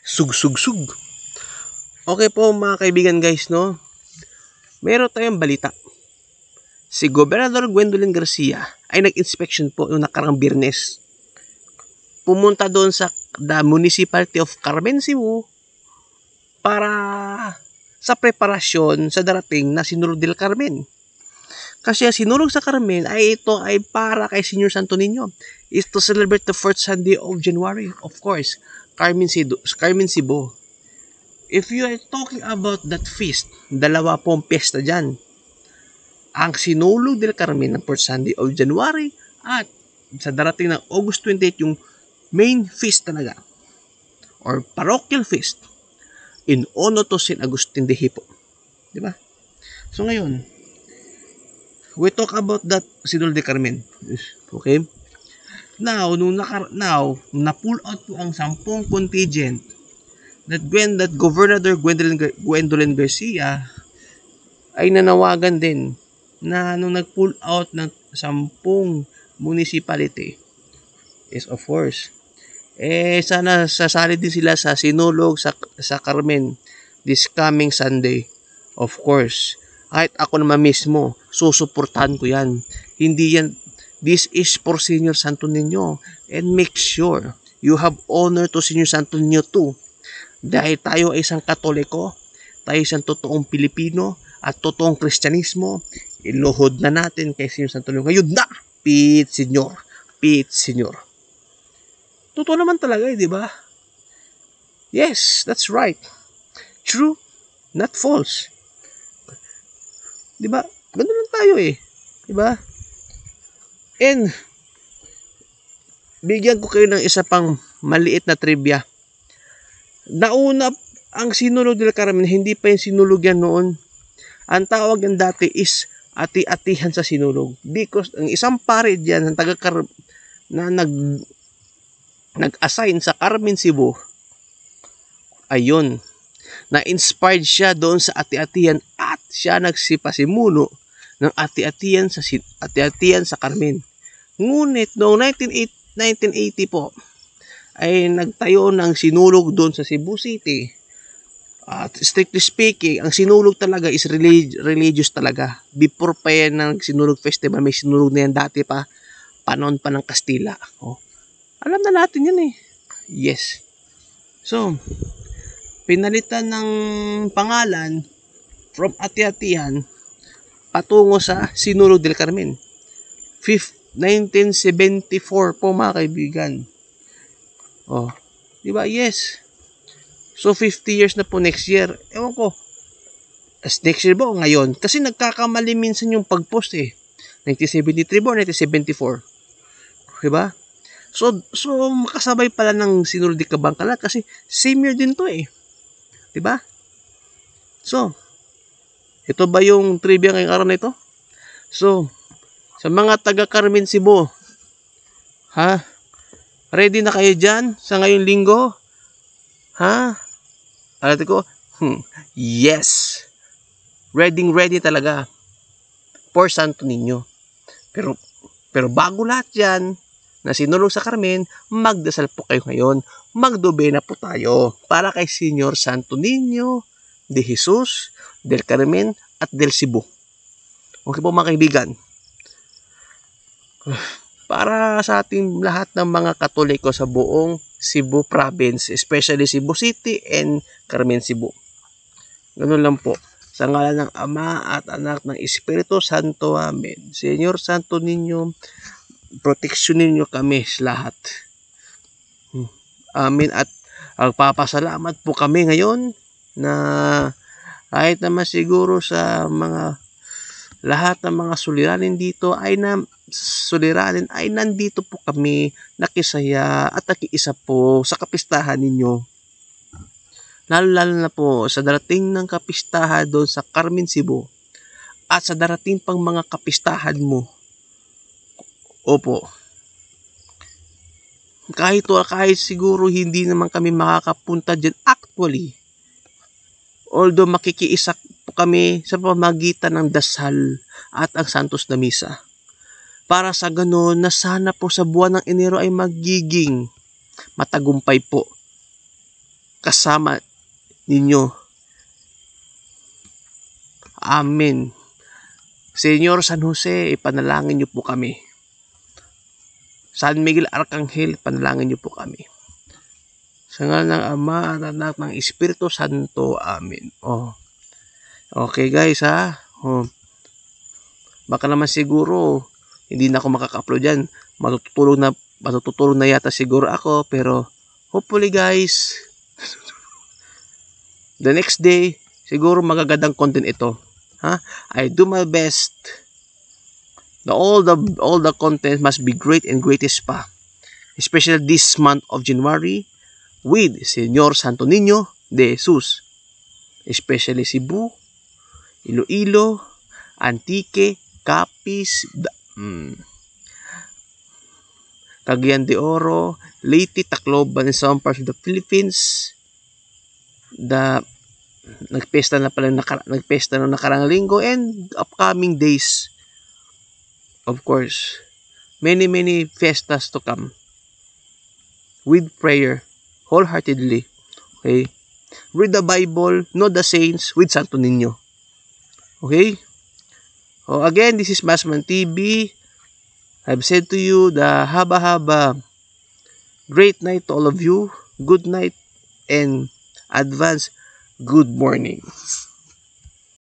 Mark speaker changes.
Speaker 1: Sug. Okay po mga kaibigan guys, no? Meron tayong balita. Si Gobernador Gwendolyn Garcia ay nag-inspection po noong nakarang Biyernes. Pumunta doon sa the Municipality of Carmen, Cebu para sa preparasyon sa darating na Sinulog del Carmen. Kasi ang Sinulog sa Carmen ay ito ay para kay Senior Santo Niño. Is to celebrate the 4th Sunday of January. Of course, Carmen Cebu. If you are talking about that feast, dalawa pong piyesta dyan. Ang Sinulog del Carmen ng 4th Sunday of January at sa darating ng August 28 yung main feast talaga or parochial feast in honor to St. Agustin de Hippo. Diba? So ngayon, we talk about that Sinulog del Carmen. Okay? Now, na-pull out po ang 10 contingent that Governor Gwendolyn Garcia ay nanawagan din na nung nag-pull out ng 10 municipality is of course sana sasali din sila sa Sinulog sa Carmen this coming Sunday. Of course, kahit ako naman mismo susuportahan ko yan. Hindi yan, this is for Senior Santo Niño, and make sure you have honor to Senior Santo Niño too. Dahil tayo ay isang Katoliko, tayo isang totoong Pilipino at totoong Kristyanismo, iluhod na natin kay Senior Santo Niño. Ngayon na, Pete Senior. Totoo naman talaga di ba? Yes, that's right. True, not false. Di ba? Ganun lang tayo di ba? And bigyan ko kayo ng isa pang maliit na trivia. Nauna ang Sinulog del Carmen, hindi pa yung Sinulog yan noon. Ang tawag yan dati is ati-atihan sa Sinulog. Because ang isang pare dyan, na nag-assign sa Carmen, Cebu, ayun, na-inspired siya doon sa ati-atihan at siya nagsipasimuno ng ati-atihan sa Carmen. Ngunit noong 1980 po, ay nagtayo ng Sinulog doon sa Cebu City. At strictly speaking, ang Sinulog talaga is religious talaga. Before pa yan ng Sinulog Festival, may Sinulog na yan dati pa, panahon pa ng Kastila. Alam na natin yan Yes. So, pinalitan ng pangalan from ati-atihan patungo sa Sinulog del Carmen. 1974 po mga kaibigan. Diba? Yes. So, 50 years na po next year. Ewan ko. Next year ba o ngayon? Kasi nagkakamali minsan yung pag-post 1973 ba o 1974? Diba? So makasabay pala ng Sinulog de Cabangkala kasi same year din to Diba? So, ito ba yung trivia ngayong araw na ito? So, sa mga taga Carmen, Cebu, ready na kayo dyan sa ngayong linggo? Alam ko? Yes! Ready talaga for Santo Niño. Pero bago lahat yan, na Sinulog sa Carmen, magdasal po kayo ngayon. Magdobena po tayo para kay Senior Santo Niño de Jesus, del Carmen at del Cebu. Okay po mga kaibigan. Para sa ating lahat ng mga Katoliko sa buong Cebu Province, especially Cebu City and Carmen, Cebu. Ganun lang po. Sa ngalan ng Ama at Anak ng Espiritu Santo. Amen. Senior Santo Niño, proteksyonin nyo kami lahat. Amen. At magpapasalamat po kami ngayon na kahit naman siguro sa mga lahat ng mga suliranin dito ay nandito po kami nakisaya at nakiisa po sa kapistahan ninyo. Lalo na po sa darating ng kapistahan doon sa Carmen, Cebu at sa darating pang mga kapistahan mo. Opo. Kahit siguro hindi naman kami makakapunta dyan actually. Although makikiisa po kami sa pamamagitan ng dasal at ang Santos na Misa. Para sa ganoon na sana po sa buwan ng Enero ay magiging matagumpay po kasama ninyo. Amen. Senyor San Jose, ipanalangin niyo po kami. San Miguel Arcangel, panalangin niyo po kami. Sa ngalan ng Ama at Anak ng Espiritu Santo. Amen. Okay guys ha. Baka naman siguro hindi na ako makaka-upload yan. Matutulog na yata siguro ako, pero hopefully guys, the next day siguro magagandang content ito. I do my best. All the content must be great and greatest pa. Especially this month of January with Señor Santo Niño de Jesus. Especially Cebu, Iloilo, Antique, Capiz, Cagayan de Oro, Leyte, Tacloban, and some parts of the Philippines. Nagpesta na nakarang linggo and upcoming days. Of course, many fiestas to come. With prayer, wholeheartedly. Okay? Read the Bible, know the saints with Santo Niño. Okay? Again, this is Masman TV. I've said to you the haba. Great night to all of you. Good night and advance good morning.